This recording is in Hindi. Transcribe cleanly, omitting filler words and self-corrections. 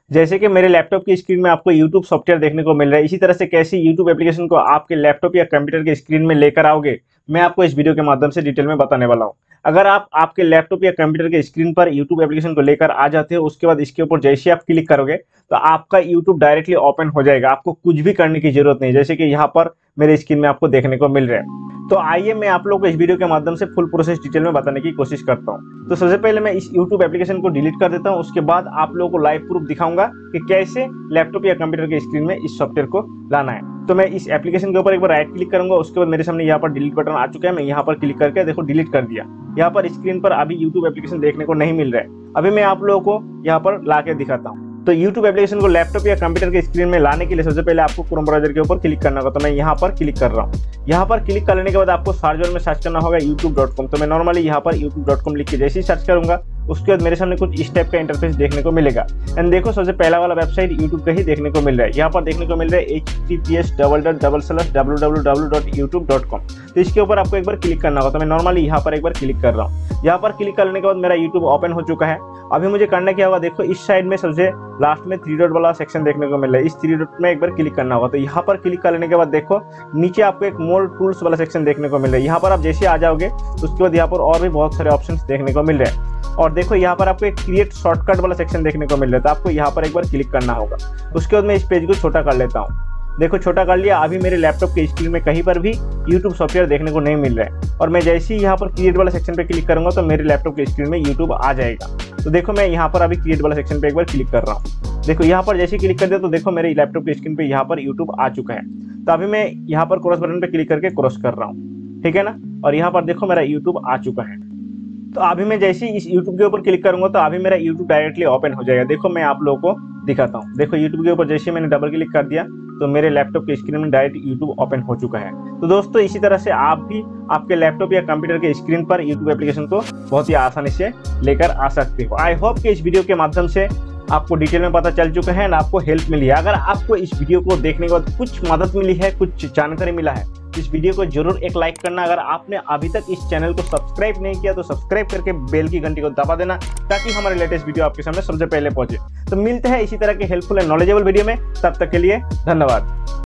जैसे कि मेरे लैपटॉप की स्क्रीन में आपको YouTube सॉफ्टवेयर देखने को मिल रहा है, इसी तरह से कैसे YouTube एप्लीकेशन को आपके लैपटॉप या कंप्यूटर के स्क्रीन में लेकर आओगे, मैं आपको इस वीडियो के माध्यम से डिटेल में बताने वाला हूँ। अगर आप आपके लैपटॉप या कंप्यूटर के स्क्रीन पर YouTube एप्लीकेशन को लेकर आ जाते हो, उसके बाद इसके ऊपर जैसे आप क्लिक करोगे तो आपका YouTube डायरेक्टली ओपन हो जाएगा। आपको कुछ भी करने की जरूरत नहीं, जैसे कि यहाँ पर मेरे स्क्रीन में आपको देखने को मिल रहा है। तो आइए मैं आप लोगों को इस वीडियो के माध्यम से फुल प्रोसेस डिटेल में बताने की कोशिश करता हूँ। तो सबसे पहले मैं इस YouTube एप्लीकेशन को डिलीट कर देता हूँ, उसके बाद आप लोगों को लाइव प्रूफ दिखाऊंगा कि कैसे लैपटॉप या कंप्यूटर के स्क्रीन में इस सॉफ्टवेयर को लाना है। तो मैं इस एप्लीकेशन के ऊपर एक बार राइट क्लिक करूंगा, उसके बाद मेरे सामने यहाँ पर डिलीट बटन आ चुका है। मैं यहाँ पर क्लिक करके देखो डिलीट कर दिया। यहाँ पर स्क्रीन पर अभी YouTube एप्लीकेशन देखने को नहीं मिल रहा है। अभी मैं आप लोगों को यहाँ पर ला के दिखाता हूँ। तो YouTube एप्लीकेशन को लैपटॉप या कंप्यूटर के स्क्रीन में लाने के लिए सबसे पहले आपको क्रोम ब्राउजर के ऊपर क्लिक करना होगा। तो मैं यहाँ पर क्लिक कर रहा हूँ। यहाँ पर क्लिक करने के बाद आपको सर्च बार में सर्च करना होगा youtube.com। तो मैं नॉर्मली यहाँ पर youtube.com लिख के जैसे ही सर्च करूंगा, उसके बाद मेरे सामने कुछ इस टाइप का इंटरफेस देखने को मिलेगा। एंड देखो सबसे पहला वाला वेबसाइट YouTube का ही देखने को मिल रहा है। यहाँ पर देखने को मिल रहा है https://www.youtube.com। तो इसके ऊपर आपको एक बार क्लिक करना होगा। तो मैं नॉर्मली यहाँ पर एक बार क्लिक कर रहा हूँ। यहाँ पर क्लिक करने के बाद मेरा YouTube ओपन हो चुका है। अभी मुझे करना क्या होगा, देखो इस साइड में सबसे लास्ट में 3 डॉट वाला सेक्शन देखने को मिल रहा है। इस 3 डॉट में एक बार क्लिक करना होगा। तो यहाँ पर क्लिक करने के बाद देखो नीचे आपको एक मोर टूल्स वाला सेक्शन देखने को मिल रहा है। यहाँ पर आप जैसे आ जाओगे उसके बाद यहाँ पर और भी बहुत सारे ऑप्शंस देखने को मिल रहे हैं। और देखो यहाँ पर आपको एक क्रिएट शॉर्टकट वाला सेक्शन देखने को मिल रहा है। तो आपको यहाँ पर एक बार क्लिक करना होगा। उसके बाद मैं इस पेज को छोटा कर लेता हूँ। देखो छोटा कर लिया। अभी मेरे लैपटॉप के स्क्रीन में कहीं पर भी YouTube सॉफ्टवेयर देखने को नहीं मिल रहा है। और मैं जैसे ही यहाँ पर क्रिएट वाला सेक्शन पे क्लिक करूंगा तो मेरे लैपटॉप के स्क्रीन में YouTube आ जाएगा। तो देखो मैं यहाँ पर अभी क्रिएट वाला सेक्शन पे एक बार क्लिक कर रहा हूँ। देखो यहाँ पर जैसे क्लिक कर दिया तो देखो मेरे लैपटॉप के स्क्रीन पे यहाँ पर YouTube आ चुका है। तो अभी मैं यहाँ पर क्रॉस बटन पे क्लिक करके क्रॉस कर रहा हूँ, ठीक है ना। और यहाँ पर देखो मेरा YouTube आ चुका है। तो अभी मैं जैसे ही इस YouTube के ऊपर क्लिक करूंगा तो अभी मेरा YouTube डायरेक्टली ओपन हो जाएगा। देखो मैं आप लोगों को दिखाता हूँ। देखो YouTube के ऊपर जैसे मैंने डबल क्लिक कर दिया तो मेरे लैपटॉप के स्क्रीन में डायरेक्ट YouTube ओपन हो चुका है। तो दोस्तों इसी तरह से आप भी आपके लैपटॉप या कंप्यूटर के स्क्रीन पर YouTube एप्लीकेशन को बहुत ही आसानी से लेकर आ सकते हो। आई होप कि इस वीडियो के माध्यम से आपको डिटेल में पता चल चुका है और आपको हेल्प मिली है। अगर आपको इस वीडियो को देखने के बाद कुछ मदद मिली है, कुछ जानकारी मिला है, इस वीडियो को जरूर एक लाइक करना। अगर आपने अभी तक इस चैनल को सब्सक्राइब नहीं किया तो सब्सक्राइब करके बेल की घंटी को दबा देना, ताकि हमारे लेटेस्ट वीडियो आपके सामने सबसे पहले पहुंचे। तो मिलते हैं इसी तरह के हेल्पफुल एंड नॉलेजेबल वीडियो में। तब तक के लिए धन्यवाद।